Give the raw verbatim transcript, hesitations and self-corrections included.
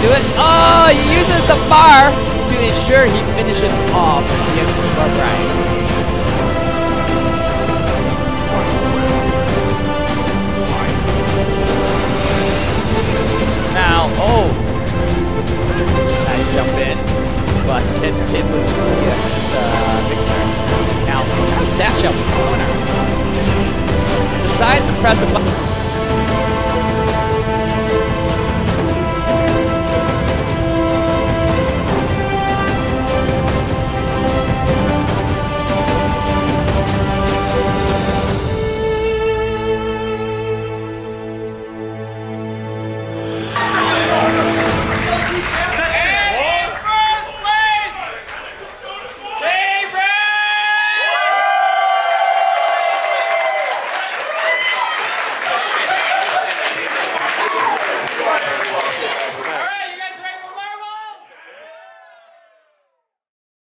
do it. Oh, he uses the bar to ensure he finishes off the Bar Brian. Now, oh, nice jump in, but gets hit with the uh, Mixer. Now, dash up the corner. Decides to press a button.